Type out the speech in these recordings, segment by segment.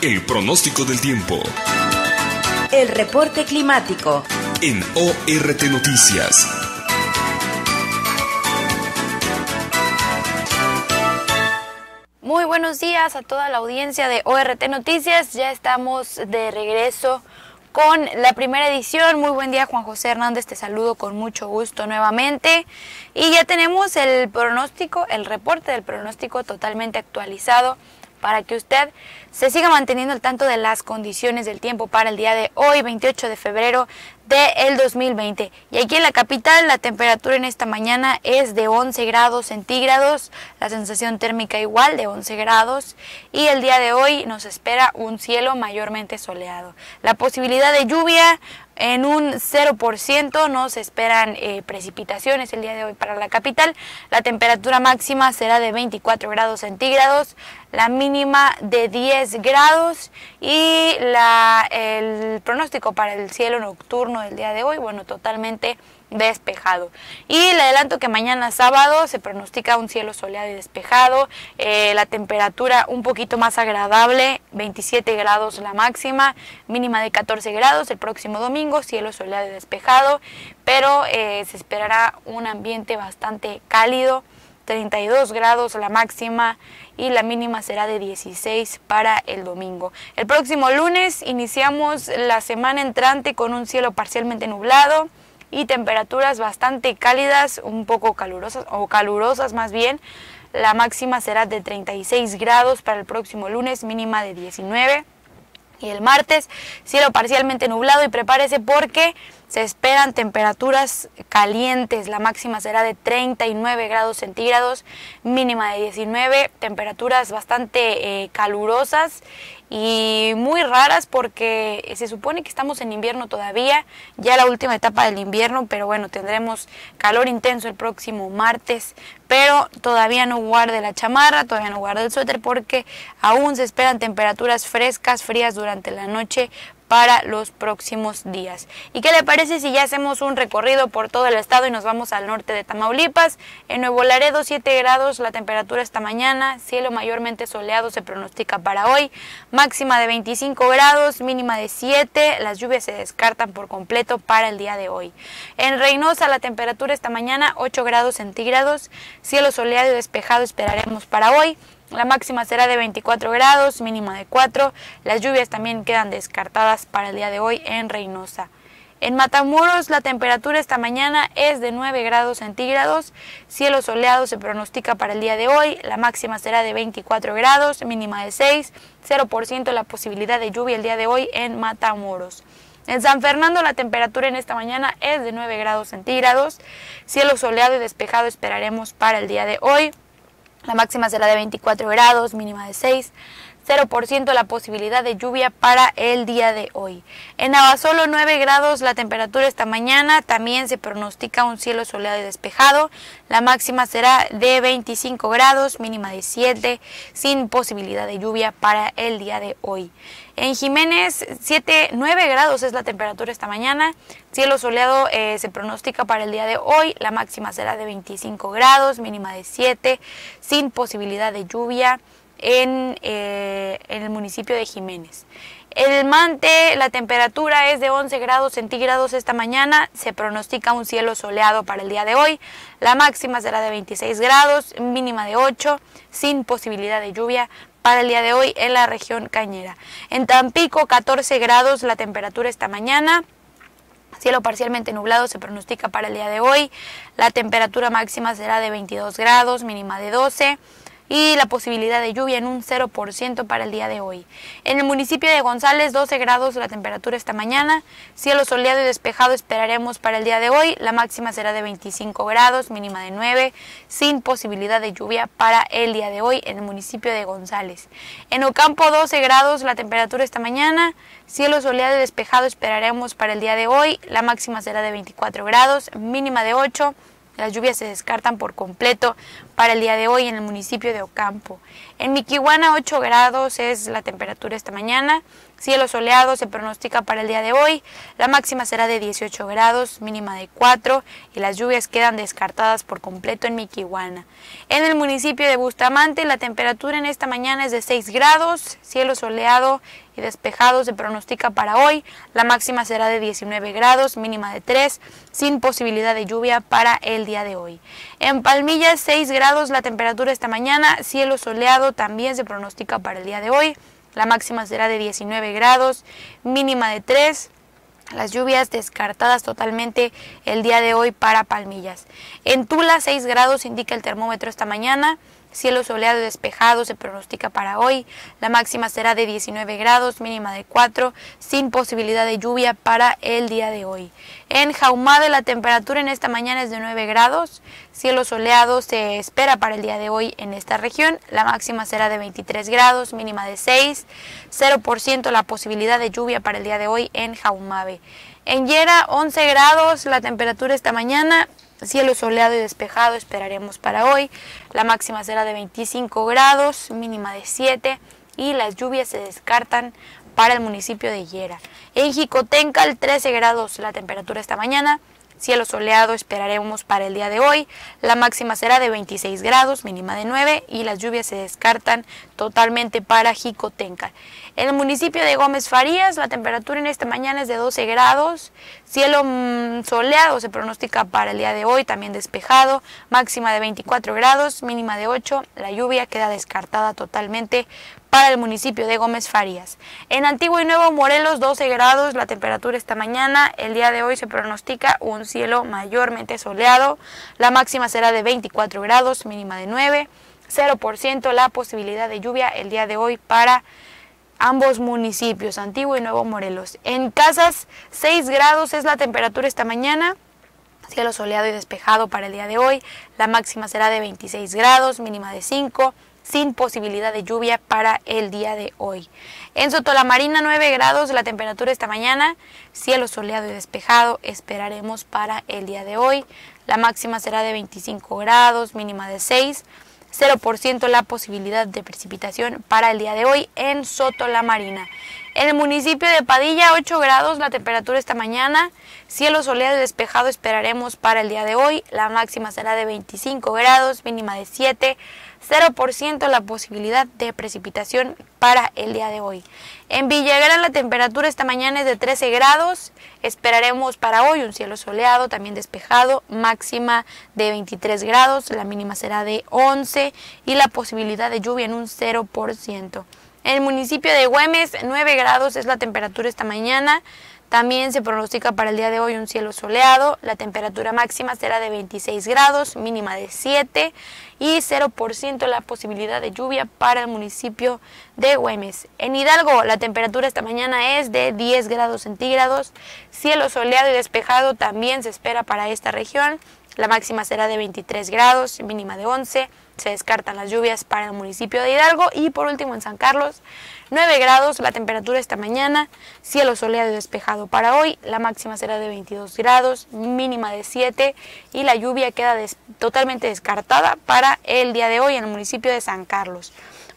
El pronóstico del tiempo. El reporte climático. En ORT Noticias. Muy buenos días a toda la audiencia de ORT Noticias. Ya estamos de regreso con la primera edición. Muy buen día, Juan José Hernández, te saludo con mucho gusto nuevamente. Y ya tenemos el pronóstico, el reporte del pronóstico totalmente actualizado para que usted se siga manteniendo al tanto de las condiciones del tiempo para el día de hoy, 28 de febrero del 2020. Y aquí en la capital la temperatura en esta mañana es de 11 grados centígrados, la sensación térmica igual de 11 grados y el día de hoy nos espera un cielo mayormente soleado. La posibilidad de lluvia en un 0%, no se esperan precipitaciones el día de hoy para la capital. La temperatura máxima será de 24 grados centígrados, la mínima de 10 grados y el pronóstico para el cielo nocturno del día de hoy, bueno, totalmente despejado. Y le adelanto que mañana sábado se pronostica un cielo soleado y despejado, la temperatura un poquito más agradable, 27 grados la máxima, mínima de 14 grados. El próximo domingo cielo soleado y despejado, pero se esperará un ambiente bastante cálido, 32 grados la máxima y la mínima será de 16 para el domingo. El próximo lunes iniciamos la semana entrante con un cielo parcialmente nublado y temperaturas bastante cálidas, un poco calurosas más bien. La máxima será de 36 grados para el próximo lunes, mínima de 19. Y el martes, cielo parcialmente nublado y prepárese porque se esperan temperaturas calientes. La máxima será de 39 grados centígrados, mínima de 19, temperaturas bastante calurosas y muy raras porque se supone que estamos en invierno todavía, ya la última etapa del invierno, pero bueno, tendremos calor intenso el próximo martes, pero todavía no guarde la chamarra, todavía no guarde el suéter porque aún se esperan temperaturas frescas, frías durante la noche para los próximos días. ¿Y qué le parece si ya hacemos un recorrido por todo el estado y nos vamos al norte de Tamaulipas? En Nuevo Laredo 7 grados la temperatura esta mañana, cielo mayormente soleado se pronostica para hoy, máxima de 25 grados, mínima de 7, las lluvias se descartan por completo para el día de hoy. En Reynosa la temperatura esta mañana 8 grados centígrados, cielo soleado y despejado esperaremos para hoy. La máxima será de 24 grados, mínima de 4. Las lluvias también quedan descartadas para el día de hoy en Reynosa. En Matamoros la temperatura esta mañana es de 9 grados centígrados. Cielo soleado se pronostica para el día de hoy. La máxima será de 24 grados, mínima de 6. 0% la posibilidad de lluvia el día de hoy en Matamoros. En San Fernando la temperatura en esta mañana es de 9 grados centígrados. Cielo soleado y despejado esperaremos para el día de hoy. La máxima será de 24 grados, mínima de 6, 0% la posibilidad de lluvia para el día de hoy. En Abasolo 9 grados la temperatura esta mañana, también se pronostica un cielo soleado y despejado. La máxima será de 25 grados, mínima de 7, sin posibilidad de lluvia para el día de hoy. En Jiménez 9 grados es la temperatura esta mañana, cielo soleado se pronostica para el día de hoy, la máxima será de 25 grados, mínima de 7, sin posibilidad de lluvia en el municipio de Jiménez. El Mante, la temperatura es de 11 grados centígrados esta mañana, se pronostica un cielo soleado para el día de hoy, la máxima será de 26 grados, mínima de 8, sin posibilidad de lluvia para el día de hoy en la región Cañera. En Tampico 14 grados la temperatura esta mañana, cielo parcialmente nublado se pronostica para el día de hoy, la temperatura máxima será de 22 grados, mínima de 12 y la posibilidad de lluvia en un 0% para el día de hoy. En el municipio de González 12 grados la temperatura esta mañana, cielo soleado y despejado esperaremos para el día de hoy, la máxima será de 25 grados, mínima de 9, sin posibilidad de lluvia para el día de hoy en el municipio de González. En Ocampo 12 grados la temperatura esta mañana, cielo soleado y despejado esperaremos para el día de hoy, la máxima será de 24 grados, mínima de 8, las lluvias se descartan por completo para el día de hoy en el municipio de Ocampo. En Miquihuana 8 grados es la temperatura esta mañana, cielo soleado se pronostica para el día de hoy, la máxima será de 18 grados, mínima de 4 y las lluvias quedan descartadas por completo en Miquihuana. En el municipio de Bustamante la temperatura en esta mañana es de 6 grados, cielo soleado y despejado se pronostica para hoy, la máxima será de 19 grados, mínima de 3, sin posibilidad de lluvia para el día de hoy. En Palmillas 6 grados la temperatura esta mañana, cielo soleado también se pronostica para el día de hoy. La máxima será de 19 grados, mínima de 3. Las lluvias descartadas totalmente el día de hoy para Palmillas. En Tula 6 grados indica el termómetro esta mañana. Cielo soleado y despejado se pronostica para hoy. La máxima será de 19 grados, mínima de 4, sin posibilidad de lluvia para el día de hoy. En Jahumade la temperatura en esta mañana es de 9 grados. Cielo soleado se espera para el día de hoy en esta región. La máxima será de 23 grados, mínima de 6. 0% la posibilidad de lluvia para el día de hoy en Jahumade. En Yera 11 grados la temperatura esta mañana. Cielo soleado y despejado esperaremos para hoy. La máxima será de 25 grados, mínima de 7 y las lluvias se descartan para el municipio de Yera. En Jicotencal 13 grados la temperatura esta mañana. Cielo soleado esperaremos para el día de hoy. La máxima será de 26 grados, mínima de 9 y las lluvias se descartan totalmente para Jicotencal. En el municipio de Gómez Farías la temperatura en esta mañana es de 12 grados. Cielo soleado se pronostica para el día de hoy, también despejado. Máxima de 24 grados, mínima de 8. La lluvia queda descartada totalmente para el municipio de Gómez Farías. En Antiguo y Nuevo Morelos 12 grados la temperatura esta mañana. El día de hoy se pronostica un cielo mayormente soleado. La máxima será de 24 grados, mínima de 9. 0% la posibilidad de lluvia el día de hoy para ambos municipios, Antiguo y Nuevo Morelos. En Casas 6 grados es la temperatura esta mañana. Cielo soleado y despejado para el día de hoy. La máxima será de 26 grados, mínima de 5. Sin posibilidad de lluvia para el día de hoy. En Sotolamarina 9 grados la temperatura esta mañana, cielo soleado y despejado esperaremos para el día de hoy. La máxima será de 25 grados, mínima de 6. 0% la posibilidad de precipitación para el día de hoy en Sotolamarina. En el municipio de Padilla 8 grados la temperatura esta mañana, cielo soleado y despejado esperaremos para el día de hoy. La máxima será de 25 grados, mínima de 7. 0% la posibilidad de precipitación para el día de hoy. En Villagrán la temperatura esta mañana es de 13 grados. Esperaremos para hoy un cielo soleado, también despejado, máxima de 23 grados, la mínima será de 11 y la posibilidad de lluvia en un 0%. En el municipio de Güemes 9 grados es la temperatura esta mañana. También se pronostica para el día de hoy un cielo soleado, la temperatura máxima será de 26 grados, mínima de 7 y 0% la posibilidad de lluvia para el municipio de Güemes. En Hidalgo la temperatura esta mañana es de 10 grados centígrados, cielo soleado y despejado también se espera para esta región, la máxima será de 23 grados, mínima de 11, se descartan las lluvias para el municipio de Hidalgo y por último en San Carlos 9 grados la temperatura esta mañana, cielo soleado y despejado para hoy, la máxima será de 22 grados, mínima de 7 y la lluvia queda totalmente descartada para el día de hoy en el municipio de San Carlos.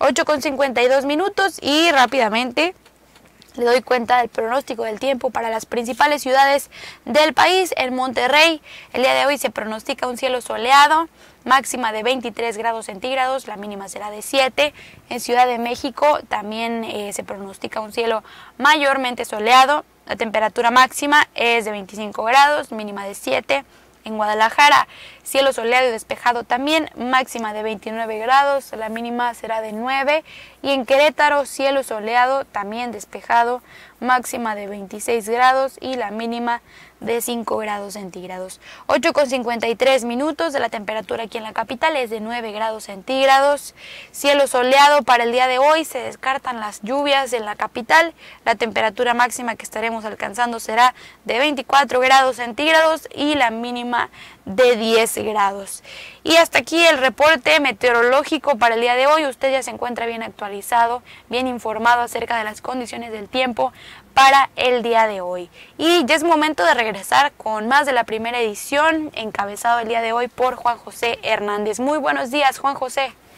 8:52 minutos y rápidamente le doy cuenta del pronóstico del tiempo para las principales ciudades del país. En Monterrey el día de hoy se pronostica un cielo soleado, máxima de 23 grados centígrados, la mínima será de 7. En Ciudad de México también se pronostica un cielo mayormente soleado, la temperatura máxima es de 25 grados, mínima de 7. En Guadalajara, cielo soleado y despejado también, máxima de 29 grados, la mínima será de 9. Y en Querétaro, cielo soleado, también despejado, máxima de 26 grados y la mínima de 5 grados centígrados. 8:53 minutos de la temperatura aquí en la capital es de 9 grados centígrados. Cielo soleado para el día de hoy, se descartan las lluvias en la capital. La temperatura máxima que estaremos alcanzando será de 24 grados centígrados y la mínima de 10 grados. Y hasta aquí el reporte meteorológico para el día de hoy. Usted ya se encuentra bien actualizado, bien informado acerca de las condiciones del tiempo para el día de hoy. Y ya es momento de regresar con más de la primera edición, encabezado el día de hoy por Juan José Hernández. Muy buenos días, Juan José.